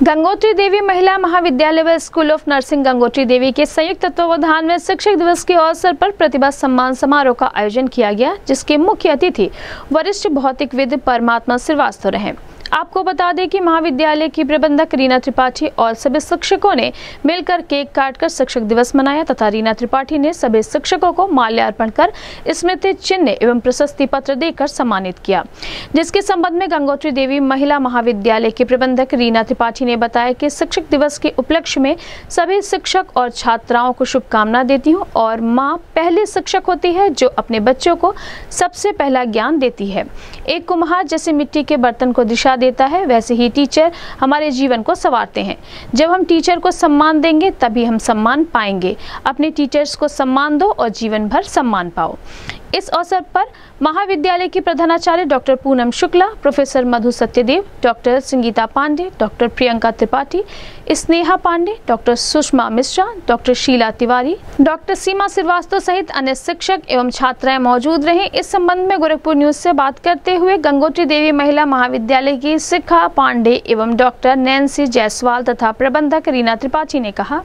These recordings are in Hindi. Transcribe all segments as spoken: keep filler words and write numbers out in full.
गंगोत्री देवी महिला महाविद्यालय व school of nursing Gangotri Devi के संयुक्त तत्वावधान में शिक्षक दिवस के अवसर पर प्रतिभा सम्मान समारोह का आयोजन किया गया, जिसके मुख्य अतिथि वरिष्ठ भौतिकविद परमात्मा श्रीवास्तव रहे। आपको बता दें कि महाविद्यालय की प्रबंधक रीना त्रिपाठी और सभी शिक्षकों ने मिलकर केक काटकर शिक्षक दिवस मनाया तथा रीना त्रिपाठी ने सभी शिक्षकों को माल्यार्पण कर स्मृति चिन्ह एवं प्रशस्ति पत्र देकर सम्मानित किया, जिसके संबंध में गंगोत्री देवी महिला महाविद्यालय के प्रबंधक रीना त्रिपाठी ने बताया कि शिक्षक दिवस के उपलक्ष्य में सभी शिक्षक और छात्राओं को शुभकामना देती हूँ और माँ पहली शिक्षक होती है जो अपने बच्चों को सबसे पहला ज्ञान देती है। एक कुम्हार जैसे मिट्टी के बर्तन को दिशा देता है, वैसे ही टीचर हमारे जीवन को संवारते हैं। जब हम टीचर को सम्मान देंगे तभी हम सम्मान पाएंगे। अपने टीचर्स को सम्मान दो और जीवन भर सम्मान पाओ। इस अवसर पर महाविद्यालय की प्रधानाचार्य doctor Poonam Shukla, professor Madhu Satyadev, doctor Sangeeta Pandey, doctor Priyanka Tripathi, Sneha Pandey, doctor Sushma Mishra, doctor Sheela Tiwari, doctor Seema Srivastava सहित अन्य शिक्षक एवं छात्राएं मौजूद रहे। इस संबंध में गोरखपुर न्यूज से बात करते हुए गंगोत्री देवी महिला महाविद्यालय की शिखा पांडे एवं डॉक्टर नैन्सी जायसवाल तथा प्रबंधक रीना त्रिपाठी ने कहा,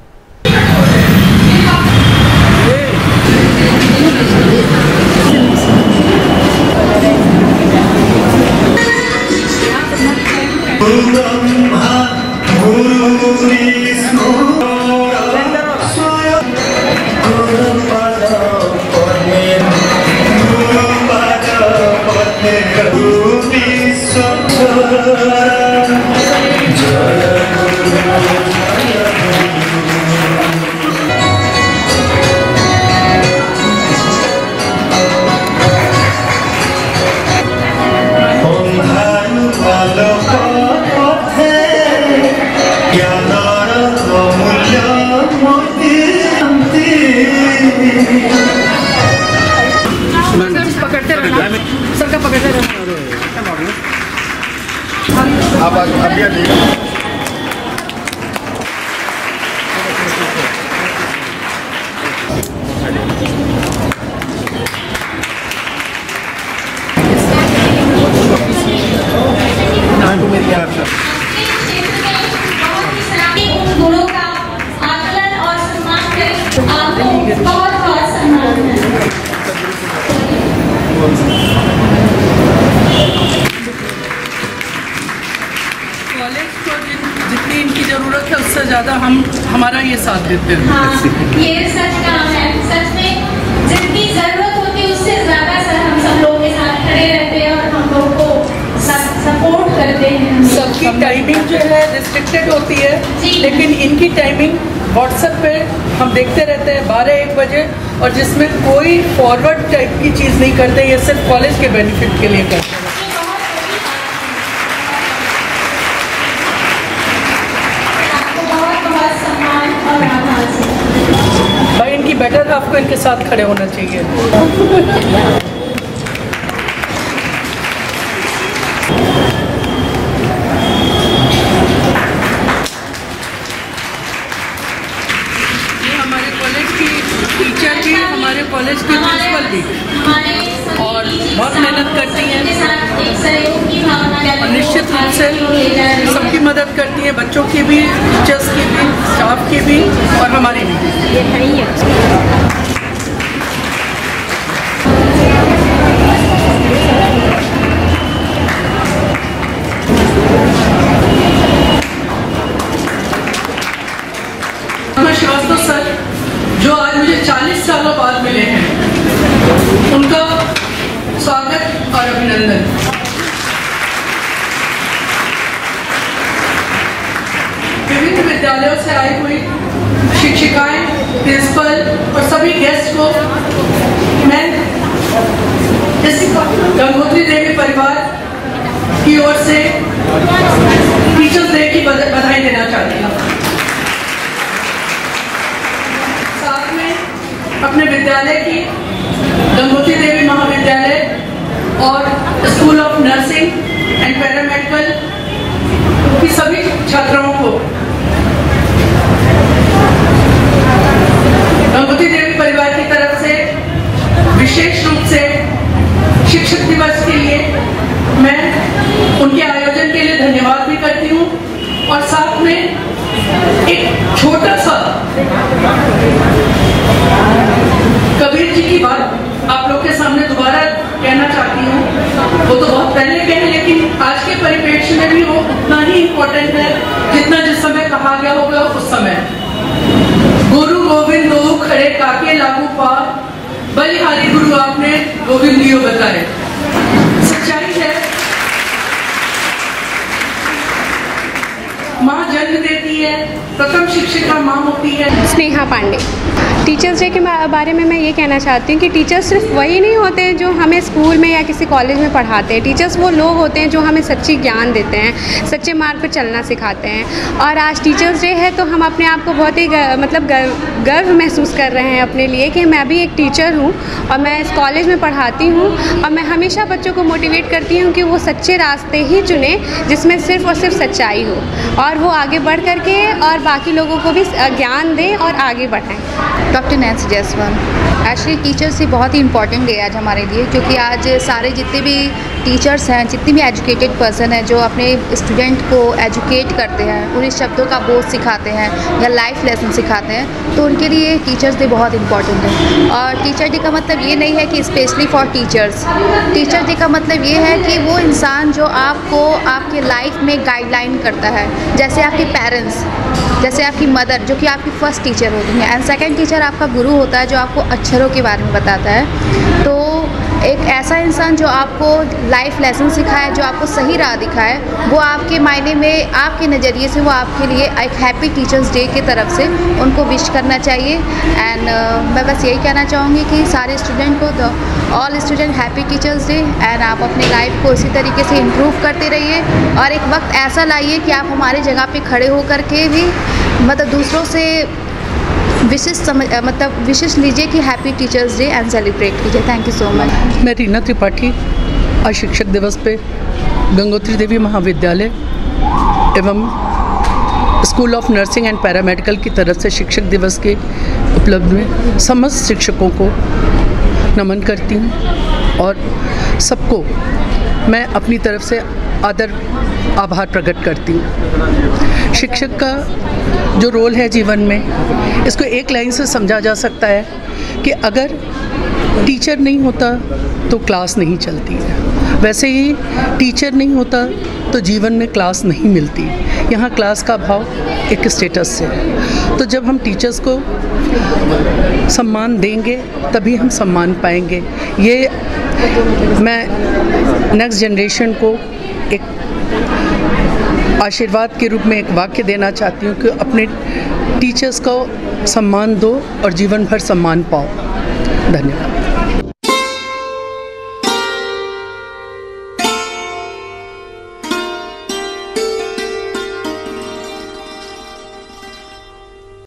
सर का पकड़ते रहो। आप अभी गुणों का आकलन और सम्मान करें। आपको बहुत बहुत सम्मान है। कॉलेज को जितनी इनकी ज़रूरत है उससे ज़्यादा हम हमारा ये साथ देते हैं। हाँ, ये सच काम है। सच में जितनी ज़रूरत होती है उससे ज़्यादा सर हम सब लोगों के साथ खड़े रहते हैं और हम लोगों को सपोर्ट करते हैं। सबकी टाइमिंग जो है रिस्ट्रिक्टेड होती है, लेकिन इनकी टाइमिंग व्हाट्सएप पे हम देखते रहते हैं बारह एक बजे, और जिसमें कोई फॉरवर्ड टाइप की चीज़ नहीं करते, ये सिर्फ कॉलेज के बेनिफिट के लिए करते हैं। आपको बहुत बहुत सम्मान और आभार। भाई इनकी बेटर हाफ को इनके साथ खड़े होना चाहिए। टीचर भी, हमारे कॉलेज की प्रिंसिपल भी और बहुत मेहनत करती हैं और निश्चित रूप से सबकी मदद करती हैं, बच्चों की भी, टीचर्स की भी, स्टाफ की भी और हमारी भी। श्रीवास्तव सर जो आज मुझे चालीस सालों बाद मिले हैं, उनका स्वागत और अभिनंदन। विभिन्न विद्यालयों से आई हुई शिक्षिकाएं, प्रिंसिपल और सभी गेस्ट को मैं इस गंगोत्री देवी परिवार की ओर से टीचर्स डे की बधाई देना चाहती हूँ। अपने विद्यालय की गंगोत्री देवी महाविद्यालय और school of nursing and paramedical की सभी छात्राओं को गंगोत्री देवी परिवार की तरफ से विशेष रूप से शिक्षक दिवस के लिए मैं उनके आयोजन के लिए धन्यवाद भी करती हूँ। कहना चाहती हूँ वो तो बहुत पहले कहे, लेकिन आज के परिप्रेक्ष्य में भी वो उतना ही इम्पोर्टेंट है जितना जिस समय कहा गया होगा उस समय। गुरु गोविंद दो खड़े काके लागू पार, बलिहारी गुरु आपने गोविंद दियो बताए। सच्चाई है, माँ जन्म देती है, प्रथम शिक्षिका माँ होती है। स्नेहा पांडे। टीचर्स डे के बारे में मैं ये कहना चाहती हूँ कि टीचर्स सिर्फ वही नहीं होते हैं जो हमें स्कूल में या किसी कॉलेज में पढ़ाते हैं। टीचर्स वो लोग होते हैं जो हमें सच्ची ज्ञान देते हैं, सच्चे मार्ग पर चलना सिखाते हैं। और आज टीचर्स डे है तो हम अपने आप को बहुत ही मतलब गर्व महसूस कर रहे हैं अपने लिए कि मैं भी एक टीचर हूँ और मैं इस कॉलेज में पढ़ाती हूँ। और मैं हमेशा बच्चों को मोटिवेट करती हूँ कि वो सच्चे रास्ते ही चुने जिसमें सिर्फ और सिर्फ सच्चाई हो, और वो आगे बढ़ करके और बाकी लोगों को भी ज्ञान दें और आगे बढ़ाएं। Doctor Nancy Jaiswal. Actually teachers ही बहुत ही इंपॉर्टेंट डे आज हमारे लिए, क्योंकि आज सारे जितने भी टीचर्स हैं, जितने भी एजुकेटेड पर्सन हैं जो अपने स्टूडेंट को एजुकेट करते हैं, उन्हें शब्दों का बोध सिखाते हैं या लाइफ लेसन सिखाते हैं, तो उनके लिए टीचर्स डे बहुत इंपॉर्टेंट है। और टीचर डे का मतलब ये नहीं है कि specially for teachers. Teacher day का मतलब ये है कि वो इंसान जो आपको आपके लाइफ में गाइडलाइन करता है, जैसे आपके पेरेंट्स, जैसे आपकी मदर जो कि आपकी फ़र्स्ट टीचर होती है, एंड सेकंड टीचर आपका गुरु होता है जो आपको अक्षरों के बारे में बताता है। तो एक ऐसा इंसान जो आपको लाइफ लेसन सिखाए, जो आपको सही राह दिखाए, वो आपके मायने में, आपके नज़रिए से वो आपके लिए एक हैप्पी टीचर्स डे की तरफ से उनको विश करना चाहिए। एंड uh, मैं बस यही कहना चाहूँगी कि सारे स्टूडेंट को, the all student happy teachers day. And आप अपने लाइफ को इसी तरीके से इम्प्रूव करते रहिए और एक वक्त ऐसा लाइए कि आप हमारी जगह पे खड़े होकर के भी मतलब दूसरों से विशेष समझ मतलब विशेष लीजिए कि happy teachers day and celebrate कीजिए। Thank you so much. मैं रीना त्रिपाठी आज शिक्षक दिवस पे गंगोत्री देवी महाविद्यालय एवं school of nursing and paramedical की तरफ से शिक्षक दिवस के उपलब्ध में समस्त शिक्षकों को नमन करती हूँ और सबको मैं अपनी तरफ से आदर आभार प्रकट करती हूँ। शिक्षक का जो रोल है जीवन में, इसको एक लाइन से समझा जा सकता है कि अगर टीचर नहीं होता तो क्लास नहीं चलती है, वैसे ही टीचर नहीं होता तो जीवन में क्लास नहीं मिलती। यहाँ क्लास का भाव एक स्टेटस से है, तो जब हम टीचर्स को सम्मान देंगे तभी हम सम्मान पाएंगे। ये मैं नेक्स्ट जनरेशन को एक आशीर्वाद के रूप में एक वाक्य देना चाहती हूँ कि अपने टीचर्स को सम्मान दो और जीवन भर सम्मान पाओ। धन्यवाद।